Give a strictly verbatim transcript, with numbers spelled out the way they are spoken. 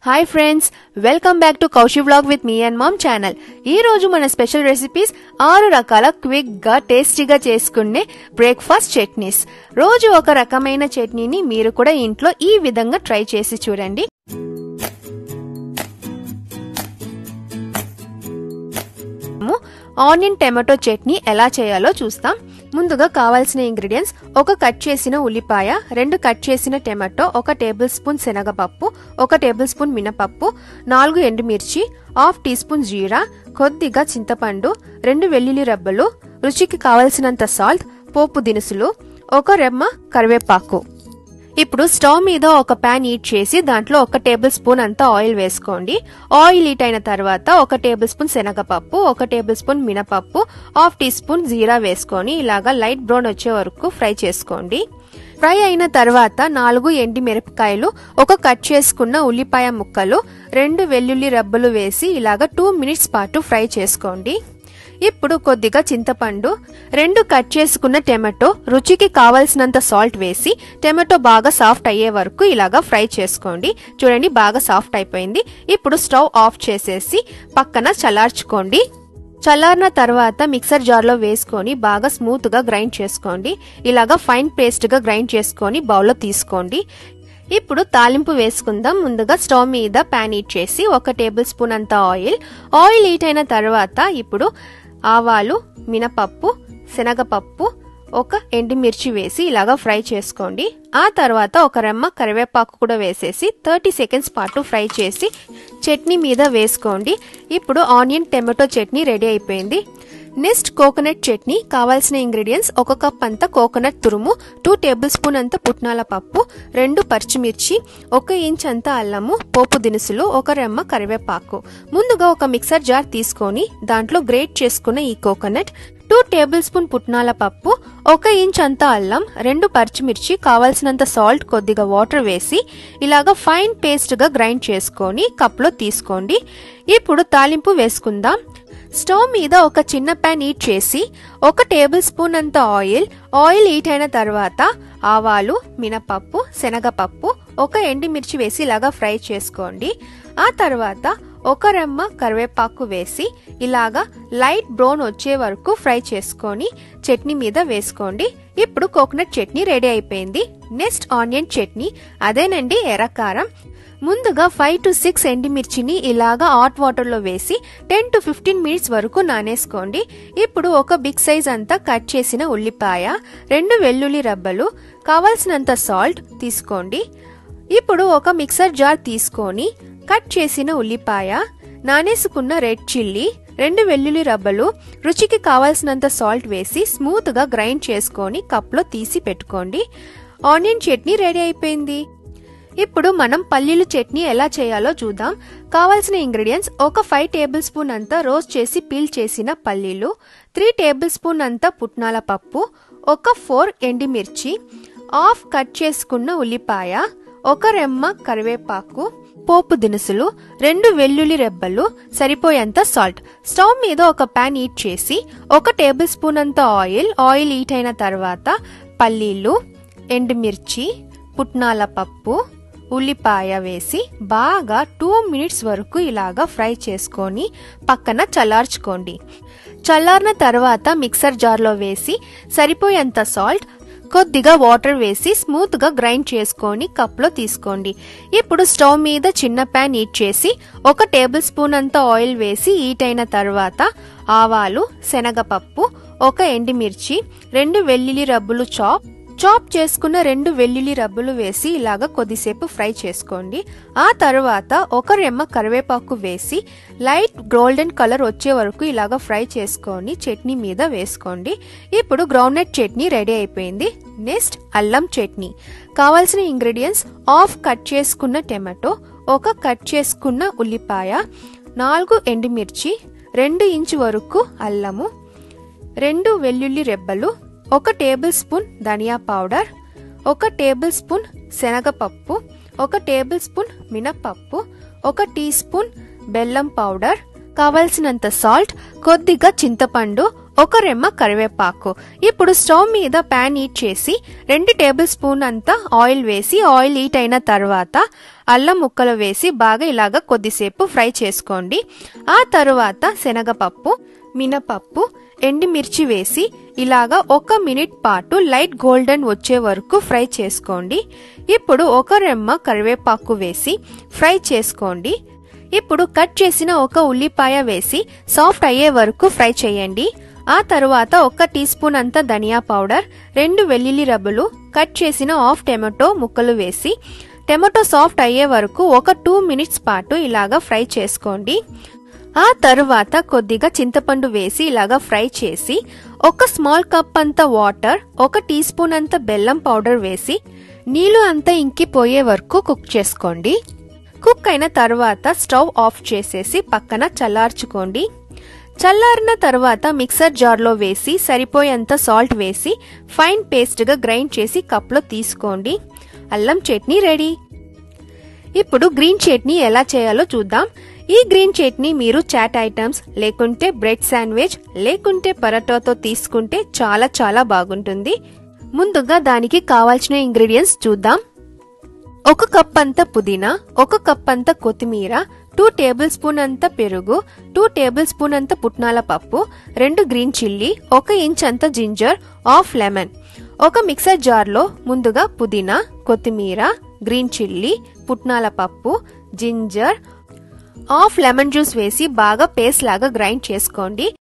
Hi friends, welcome back to Kaushi vlog with me and mom channel. ఈ రోజు మన special recipes ఆరు రకాల క్విక్ గా టేస్టీగా చేసుకునే బ్రేక్ఫాస్ట్ చట్నీస్. రోజు ఒక రకమైన చట్నీని మీరు కూడా ఇంట్లో ఈ విధంగా ట్రై చేసి చూడండి. ఆనియన్ టమాటో చట్నీ ఎలా చేయాలో చూస్తాం. ముందుగా కావాల్సిన ఇంగ్రీడియంట్స్: ఒక కట్ చేసిన ఉల్లిపాయ, రెండు కట్ చేసిన టమాటో, ఒక టేబుల్ స్పూన్ శనగపప్పు, ఒక టేబుల్ స్పూన్ మినపప్పు, నాలుగు ఎండుమిర్చి, హాఫ్ టీ స్పూన్ జీరా, కొద్దిగా చింతపండు, రెండు వెల్లుల్లి రెబ్బలు, రుచికి కావలసినంత సాల్ట్, పోపు దినుసులు, ఒక రెమ్మ కరివేపాకు. ఇప్పుడు స్టవ్ మీద ఒక పాన్ హీట్ చేసి దాంట్లో ఒక టేబుల్ స్పూన్ అంతా ఆయిల్ వేసుకోండి. ఆయిల్ హీట్ అయిన తర్వాత ఒక టేబుల్ స్పూన్ శనగపప్పు, ఒక టేబుల్ స్పూన్ మినపప్పు, హాఫ్ టీ స్పూన్ జీరా వేసుకొని ఇలాగా లైట్ బ్రౌన్ వచ్చే వరకు ఫ్రై చేసుకోండి. ఫ్రై అయిన తర్వాత నాలుగు ఎండి మిరపకాయలు, ఒక కట్ చేసుకున్న ఉల్లిపాయ ముక్కలు, రెండు వెల్లుల్లి రెబ్బలు వేసి ఇలాగా టూ మినిట్స్ పాటు ఫ్రై చేసుకోండి. ఇప్పుడు కొద్దిగా చింతపండు, రెండు కట్ చేసుకున్న టమాటో, రుచికి కావలసినంత సాల్ట్ వేసి టమాటో బాగా సాఫ్ట్ అయ్యే వరకు ఇలాగా ఫ్రై చేసుకోండి. చూడండి, బాగా సాఫ్ట్ అయిపోయింది. ఇప్పుడు స్టవ్ ఆఫ్ చేసేసి పక్కన చల్లార్చుకోండి. చల్లారిన తర్వాత మిక్సర్ జార్లో వేసుకొని బాగా స్మూత్ గా గ్రైండ్ చేసుకోండి. ఇలాగా ఫైన్ పేస్ట్ గా గ్రైండ్ చేసుకొని బౌల్లో తీసుకోండి. ఇప్పుడు తాలింపు వేసుకుందాం. ముందుగా స్టవ్ మీద పాన్ హీట్ చేసి ఒక టేబుల్ స్పూన్ అంత ఆయిల్ ఆయిల్ హీట్ అయిన తర్వాత ఇప్పుడు ఆవాలు, మినపప్పు, శనగపప్పు, ఒక ఎండుమిర్చి వేసి ఇలాగా ఫ్రై చేసుకోండి. ఆ తర్వాత ఒక రెమ్మ కరివేపాకు కూడా వేసేసి థర్టీ సెకండ్స్ పాటు ఫ్రై చేసి చట్నీ మీద వేసుకోండి. ఇప్పుడు ఆనియన్ టమాటో చట్నీ రెడీ అయిపోయింది. Next coconut chutney. కావాల్సిన ఇంగ్రీడియంట్స్: ఒక కప్ అంత కోకోనట్ తురుము, టూ టేబుల్ స్పూన్ అంత పుట్నాల పప్పు, రెండు పచ్చిమిర్చి, ఒక ఇంచ్ అంత అల్లము, పోపు దినుసులు, ఒక రెమ్మ కరివేపాకు. ముందుగా ఒక మిక్సర్ జార్ తీసుకొని దాంట్లో గ్రేట్ చేసుకున్న ఈ కోకోనట్, టూ టేబుల్ స్పూన్ పుట్నాల పప్పు, ఒక ఇంచ్ అంత అల్లం, రెండు పచ్చిమిర్చి, కావాల్సినంత సాల్ట్, కొద్దిగా వాటర్ వేసి ఇలాగా ఫైన్ పేస్ట్ గా గ్రైండ్ చేసుకొని కప్లో తీసుకోండి. ఇప్పుడు తాలింపు వేసుకుందాం. స్టవ్ మీద ఒక చిన్న పాన్ హీట్ చేసి ఒక టేబుల్ స్పూన్ అంత ఆయిల్ ఆయిల్ హీట్ అయిన తర్వాత ఆవాలు, మినపప్పు, శనగపప్పు, ఒక ఎండుమిర్చి వేసి ఇలాగా ఫ్రై చేసుకోండి. ఆ తర్వాత ఒక రెమ్మ కరివేపాకు వేసి ఇలాగా లైట్ బ్రౌన్ వచ్చే వరకు ఫ్రై చేసుకొని చట్నీ మీద వేసుకోండి. ఇప్పుడు కోకోనట్ చట్నీ రెడీ అయిపోయింది. Next onion chutney. అదేనండి ఎర్రకారం. ముందుగా ఫైవ్ టు సిక్స్ ఎండుమిర్చిని ఇలాగా హాట్ వాటర్ లో వేసి టెన్ టు ఫిఫ్టీన్ మినిట్స్ వరకు నానేసుకోండి. ఇప్పుడు ఒక బిగ్ సైజ్ అంతా కట్ చేసిన ఉల్లిపాయ, రెండు వెల్లుల్లి రెబ్బలు, కావలసినంత సాల్ట్ తీసుకోండి. ఇప్పుడు ఒక మిక్సర్ జార్ తీసుకొని కట్ చేసిన ఉల్లిపాయ, నానేసుకున్న రెడ్ చిల్లీ, రెండు వెల్లుల్లి రెబ్బలు, రుచికి కావలసినంత సాల్ట్ వేసి స్మూత్ గా గ్రైండ్ చేసుకొని కప్లో తీసి పెట్టుకోండి. ఆనియన్ చట్నీ రెడీ అయిపోయింది. ఇప్పుడు మనం పల్లీలు చట్నీ ఎలా చేయాలో చూద్దాం. కావాల్సిన ఇంగ్రీడియంట్స్: ఒక ఫైవ్ టేబుల్ స్పూన్ అంతా రోస్ట్ చేసి పీల్ చేసిన పల్లీలు, త్రీ టేబుల్ స్పూన్ అంతా పుట్నాల పప్పు, ఒక ఫోర్ ఎండుమిర్చి, హాఫ్ కట్ చేసుకున్న ఉల్లిపాయ, ఒక రెమ్మ కరివేపాకు, పోపు దినుసులు, రెండు వెల్లుల్లి రెబ్బలు, సరిపోయేంత సాల్ట్. స్టవ్ మీద ఒక పాన్ హీట్ చేసి ఒక టేబుల్ స్పూన్ అంత ఆయిల్ ఆయిల్ హీట్ అయిన తర్వాత పల్లీలు, ఎండుమిర్చి, పుట్నాల పప్పు, ఉల్లిపాయ వేసి బాగా టూ మినిట్స్ వరకు ఇలాగా ఫ్రై చేసుకొని పక్కన చల్లార్చుకోండి. చల్లారిన తర్వాత మిక్సర్ జార్లో వేసి సరిపోయేంత సాల్ట్, కొద్దిగా వాటర్ వేసి స్మూత్ గా గ్రైండ్ చేసుకొని కప్లో తీసుకోండి. ఇప్పుడు స్టవ్ మీద చిన్న పాన్ హీట్ చేసి ఒక టేబుల్ స్పూన్ అంత ఆయిల్ వేసి హీట్ అయిన తర్వాత ఆవాలు, శనగపప్పు, ఒక ఎండుమిర్చి, రెండు వెల్లుల్లి రెబ్బలు చాప్ చాప్ చేసుకున్న రెండు వెల్లుల్లి రెబ్బలు వేసి ఇలాగా కొద్దిసేపు ఫ్రై చేసుకోండి. ఆ తర్వాత ఒక రెమ్మ కరివేపాకు వేసి లైట్ గోల్డెన్ కలర్ వచ్చే వరకు ఇలాగా ఫ్రై చేసుకొని చట్నీ మీద వేసుకోండి. ఇప్పుడు గ్రౌండ్నట్ చట్నీ రెడీ అయిపోయింది. నెక్స్ట్ అల్లం చట్నీ. కావాల్సిన ఇంగ్రీడియంట్స్: హాఫ్ కట్ చేసుకున్న టమాటో, ఒక కట్ చేసుకున్న ఉల్లిపాయ, నాలుగు ఎండుమిర్చి, రెండు ఇంచు వరకు అల్లము, రెండు వెల్లుల్లి రెబ్బలు, ఒక టేబుల్ స్పూన్ ధనియా పౌడర్, ఒక టేబుల్ స్పూన్ శనగపప్పు, ఒక టేబుల్ స్పూన్ మినపప్పు, ఒక టీ స్పూన్ బెల్లం పౌడర్, కావలసినంత సాల్ట్, కొద్దిగా చింతపండు, ఒక రెమ్మ కరివేపాకు. ఇప్పుడు స్టవ్ మీద పాన్ హీట్ చేసి రెండు టేబుల్ స్పూన్ అంతా ఆయిల్ వేసి ఆయిల్ హీట్ అయిన తర్వాత అల్లం ముక్కలు వేసి బాగా ఇలాగా కొద్దిసేపు ఫ్రై చేసుకోండి. ఆ తరువాత శనగపప్పు, మినపప్పు, ఎండుమిర్చి వేసి ఇలాగా ఒక మినిట్ పాటు లైట్ గోల్డెన్ వచ్చే వరకు ఫ్రై చేసుకోండి. ఇప్పుడు ఒక రెమ్మ కరివేపాకు వేసి ఫ్రై చేసుకోండి. ఇప్పుడు కట్ చేసిన ఒక ఉల్లిపాయ వేసి సాఫ్ట్ అయ్యే వరకు ఫ్రై చేయండి. ఆ తరువాత ఒక టీ స్పూన్ అంత ధనియా పౌడర్, రెండు వెల్లుల్లి రబ్బలు, కట్ చేసిన హాఫ్ టమాటో ముక్కలు వేసి టమాటో సాఫ్ట్ అయ్యే వరకు ఒక టూ మినిట్స్ పాటు ఇలాగా ఫ్రై చేసుకోండి. ఆ తరువాత కొద్దిగా చింతపండు వేసి ఇలాగా ఫ్రై చేసి ఒక స్మాల్ కప్ అంత వాటర్, ఒక టీ స్పూన్ అంత బెల్లం పౌడర్ వేసి నీళ్లు అంతా ఇంకిపోయే వరకు కుక్ చేసుకోండి. కుక్ అయిన తర్వాత స్టవ్ ఆఫ్ చేసేసి పక్కన చల్లార్చుకోండి. చల్లారిన తర్వాత మిక్సర్ జార్లో వేసి సరిపోయేంత సాల్ట్ వేసి ఫైన్ పేస్ట్గా గ్రైండ్ చేసి కప్లో తీసుకోండి. అల్లం చట్నీ రెడీ. ఇప్పుడు గ్రీన్ చట్నీ ఎలా చేయాలో చూద్దాం. ఈ గ్రీన్ చట్నీ మీరు చాట్ ఐటమ్స్ లేకుంటే బ్రెడ్ శాండ్విచ్ లేకుంటే పరోటాతో తీసుకుంటే చాలా చాలా బాగుంటుంది. ముందుగా దానికి కావాల్సిన ఇంగ్రీడియంట్స్ చూద్దాం. ఒక కప్ అంత పుదీనా, ఒక కప్ అంత కొత్తిమీర, టూ టేబుల్ స్పూన్ అంత పెరుగు, టూ టేబుల్ స్పూన్ అంత పుట్నాల పప్పు, రెండు గ్రీన్ చిల్లీ, ఒక ఇంచ్ అంత జింజర్, హాఫ్ లెమన్. ఒక మిక్సర్ జార్లో ముందుగా పుదీనా, కొత్తిమీర, గ్రీన్ చిల్లీ, పుట్నాల పప్పు, జింజర్, హాఫ్ లెమన్ జ్యూస్ వేసి బాగా పేస్ట్ లాగా గ్రైండ్ చేసుకోండి.